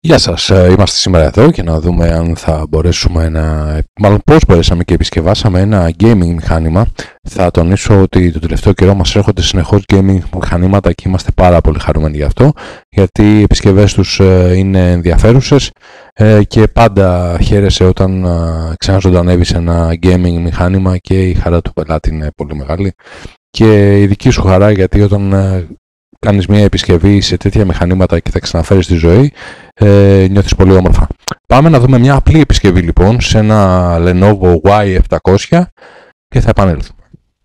Γεια σας, είμαστε σήμερα εδώ για να δούμε αν θα μπορέσουμε μάλλον πώς μπορέσαμε και επισκευάσαμε ένα gaming μηχάνημα. Θα τονίσω ότι το τελευταίο καιρό μας έρχονται συνεχώς gaming μηχανήματα και είμαστε πάρα πολύ χαρούμενοι γι' αυτό, γιατί οι επισκευές τους είναι ενδιαφέρουσες και πάντα χαίρεσαι όταν ξαναζωντανεύεις ένα gaming μηχάνημα και η χαρά του πελάτη είναι πολύ μεγάλη. Και η δική σου χαρά, γιατί όταν κάνεις μια επισκευή σε τέτοια μηχανήματα και θα ξαναφέρεις τη ζωή, νιώθεις πολύ όμορφα. Πάμε να δούμε μια απλή επισκευή λοιπόν σε ένα Lenovo Y700 και θα επανέλθουμε.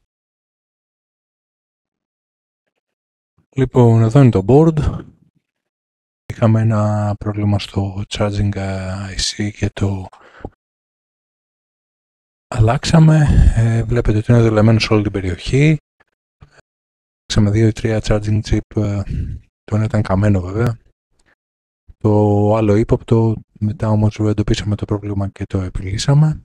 Λοιπόν, εδώ είναι το board. Είχαμε ένα πρόβλημα στο charging IC και το αλλάξαμε. Βλέπετε ότι είναι δουλεμένο σε όλη την περιοχή. Αλλάξαμε 2 ή 3 charging chip. Το ένα ήταν καμένο βέβαια. Το άλλο ύποπτο, μετά όμως εντοπίσαμε το πρόβλημα και το επιλύσαμε.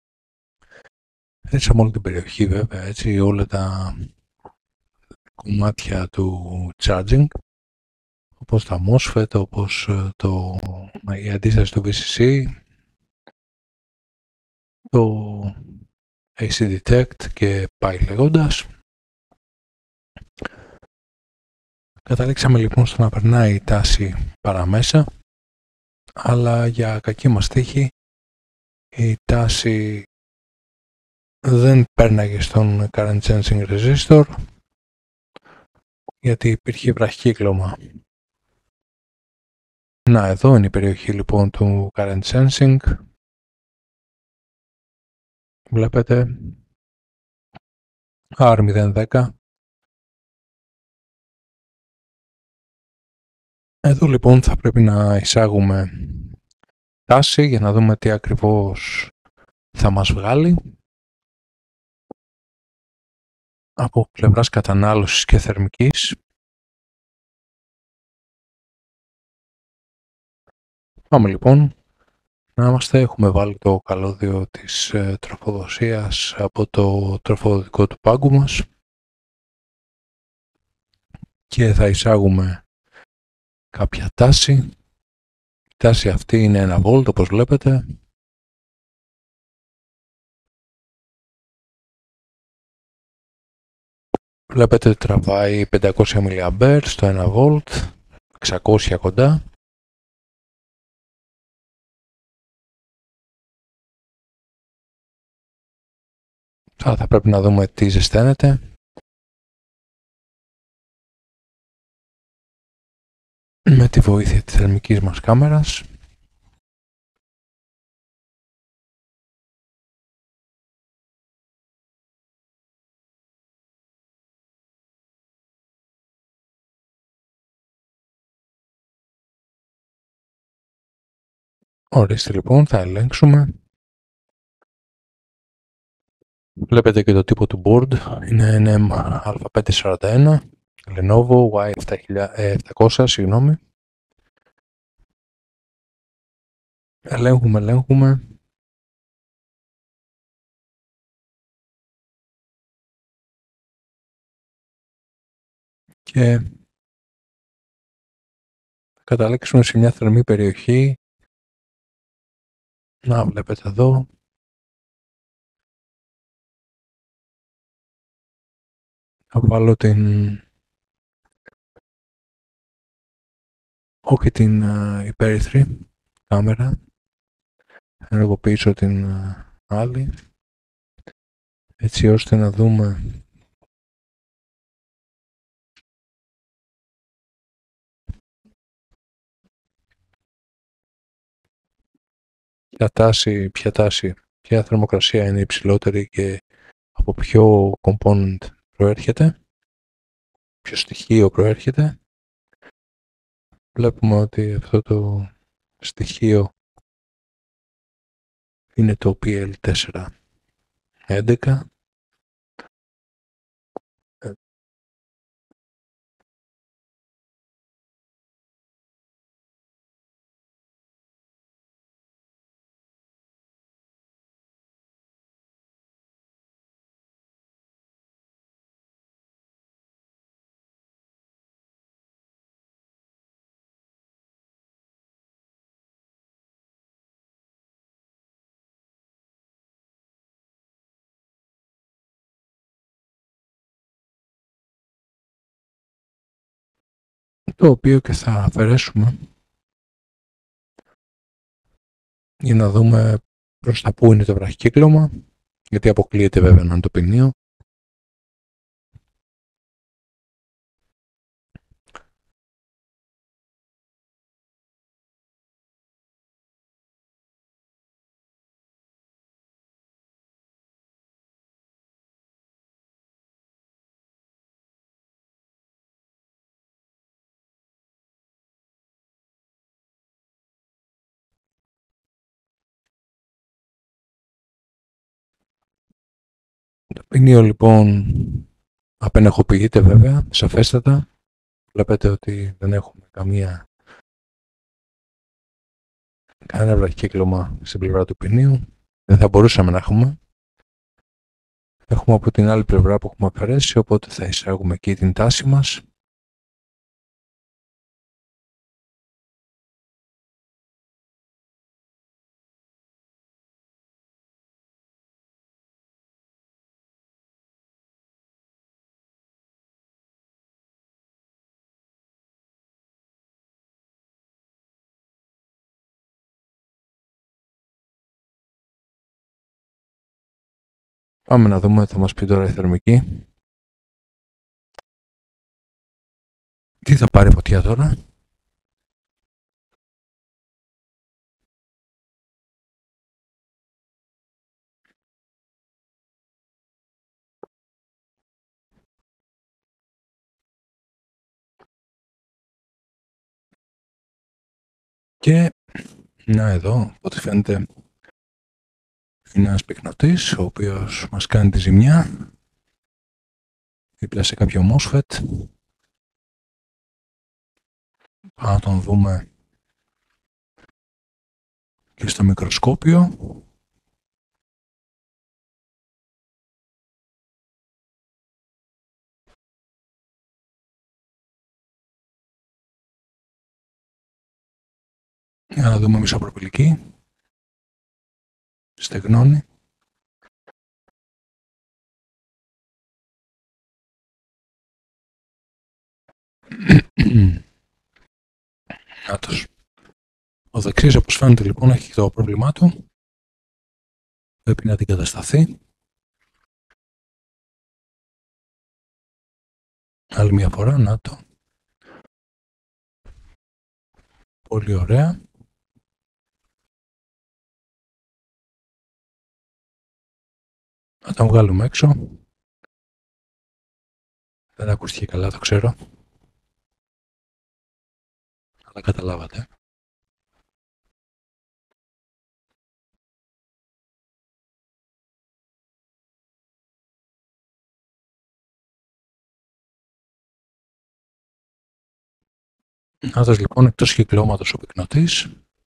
Έτσι όλη την περιοχή βέβαια, έτσι όλα τα κομμάτια του charging, όπως τα MOSFET, όπως η αντίσταση του VCC, το AC Detect και πάει λέγοντας. Καταλήξαμε λοιπόν στο να περνάει η τάση παραμέσα, αλλά για κακή μας τύχη η τάση δεν πέρναγε στον current sensing resistor, γιατί υπήρχε βραχύκλωμα. Να, εδώ είναι η περιοχή λοιπόν του current sensing. Βλέπετε R010. Εδώ λοιπόν θα πρέπει να εισάγουμε τάση για να δούμε τι ακριβώς θα μας βγάλει από πλευράς κατανάλωσης και θερμικής. Πάμε λοιπόν να έχουμε βάλει το καλώδιο της τροφοδοσίας από το τροφοδοτικό του πάγκου μας και θα εισάγουμε κάποια τάση. Η τάση αυτή είναι 1 volt όπως βλέπετε. Βλέπετε τραβάει 500 mA στο 1 volt, 600 κοντά. Θα πρέπει να δούμε τι ζεσταίνεται. Με τη βοήθεια της θερμικής μας κάμερας. Ορίστε λοιπόν, θα ελέγξουμε. Βλέπετε και το τύπο του board, είναι NM-A541, Lenovo Y700, συγγνώμη. Ελέγχουμε. Και θα καταλήξουμε σε μια θερμή περιοχή. Να, βλέπετε εδώ. Θα βάλω όχι την υπέρυθρη κάμερα. Θα ενεργοποιήσω την άλλη. Έτσι ώστε να δούμε ποια θερμοκρασία είναι υψηλότερη και από ποιο component προέρχεται, ποιο στοιχείο προέρχεται. Βλέπουμε ότι αυτό το στοιχείο είναι το PL411. το οποίο και θα αφαιρέσουμε για να δούμε προς τα πού είναι το βραχικύκλωμα, γιατί αποκλείεται βέβαια να είναι το ποινίο. Το ποινίο λοιπόν απενεχοποιείται βέβαια, σαφέστατα. Βλέπετε ότι δεν έχουμε κανένα βραχικύκλωμα στην πλευρά του ποινίου. Δεν θα μπορούσαμε να έχουμε. Έχουμε από την άλλη πλευρά που έχουμε αφαιρέσει, οπότε θα εισάγουμε εκεί την τάση μας. Πάμε να δούμε, θα μας πει τώρα η θερμική. Τι θα πάρει φωτιά τώρα. Και να εδώ, από ό,τι φαίνεται, είναι ένας πυκνοτής, ο οποίος μας κάνει τη ζημιά. Δίπλα σε κάποιο MOSFET. Να τον δούμε και στο μικροσκόπιο. Για να δούμε μισοπροπυλική. Στεγνώνει. Νάτος. Ο δεξής, όπως φαίνεται λοιπόν, έχει το πρόβλημά του. Πρέπει να αντικατασταθεί. Άλλη μια φορά, να το. Πολύ ωραία. Να τα βγάλουμε έξω. Δεν ακούστηκε καλά, το ξέρω. Αλλά καταλάβατε. Νάτος λοιπόν, εκτός κυκλώματος ο πυκνοτής.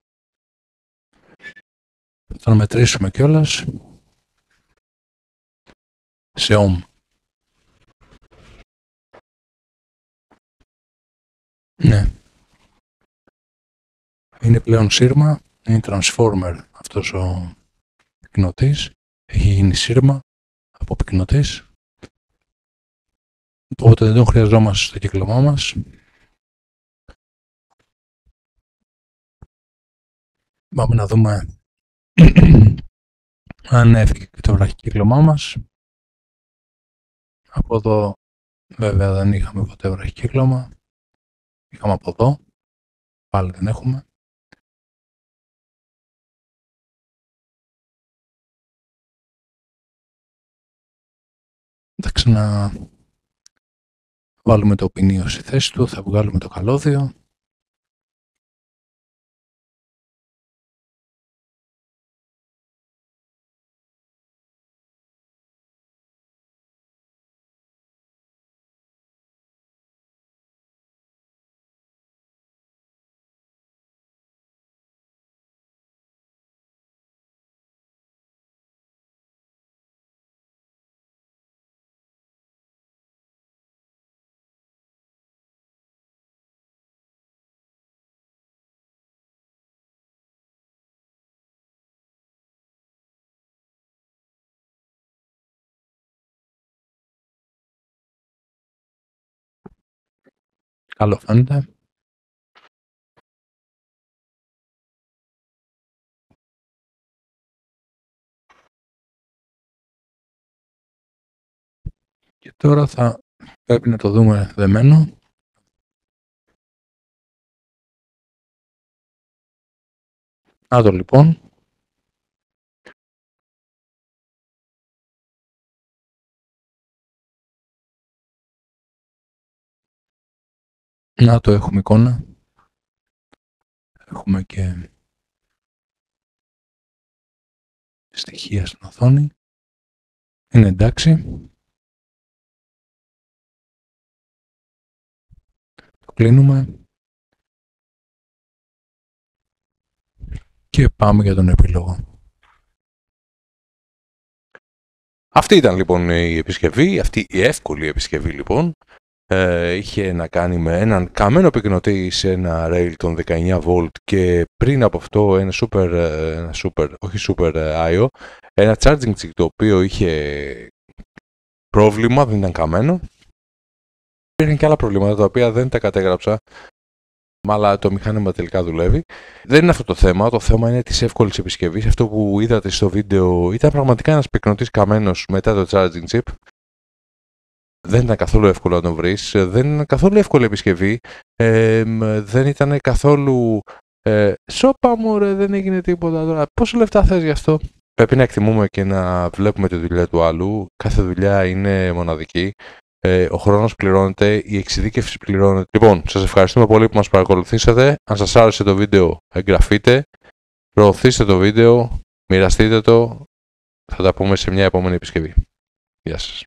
Θα τον μετρήσουμε κιόλας. Σε ohm. Ναι. Είναι πλέον σύρμα, είναι transformer αυτός ο πυκνοτής. Έχει γίνει σύρμα από πυκνοτής. Οπότε δεν τον χρειαζόμαστε στο κύκλωμά μας. Πάμε να δούμε αν έφυγε και το βραχικύκλωμά μας. Από εδώ βέβαια δεν είχαμε ποτέ βραχικύκλωμα. Είχαμε από εδώ. Πάλι δεν έχουμε. Θα ξαναβάλουμε το ποινίο στη θέση του. Θα βγάλουμε το καλώδιο. Καλό φαίνεται. Και τώρα θα πρέπει να το δούμε δεμένο. Να το λοιπόν. Να το έχουμε εικόνα. Έχουμε και στοιχεία στην οθόνη. Είναι εντάξει. Το κλείνουμε. Και πάμε για τον επίλογο. Αυτή ήταν λοιπόν η επισκευή, αυτή η εύκολη επισκευή λοιπόν. Είχε να κάνει με έναν καμένο πυκνοτή σε ένα rail των 19V και πριν από αυτό ένα super IO, ένα charging stick το οποίο είχε πρόβλημα, δεν ήταν καμένο. Υπήρχαν και άλλα προβλήματα τα οποία δεν τα κατέγραψα, αλλά το μηχάνημα τελικά δουλεύει. Δεν είναι αυτό το θέμα είναι της εύκολης επισκευής. Αυτό που είδατε στο βίντεο ήταν πραγματικά ένας πυκνοτής καμένος μετά το charging chip. Δεν ήταν καθόλου εύκολο να τον βρεις, δεν ήταν καθόλου εύκολη επισκευή, δεν ήταν καθόλου «Σώπα μου ρε, δεν έγινε τίποτα τώρα, πόσα λεφτά θες γι' αυτό?» Πρέπει να εκτιμούμε και να βλέπουμε τη δουλειά του άλλου, κάθε δουλειά είναι μοναδική, ο χρόνος πληρώνεται, η εξειδίκευση πληρώνεται. Λοιπόν, σας ευχαριστούμε πολύ που μας παρακολουθήσατε, αν σας άρεσε το βίντεο εγγραφείτε, προωθήστε το βίντεο, μοιραστείτε το, θα τα πούμε σε μια επόμενη επισκευή. Γεια σας.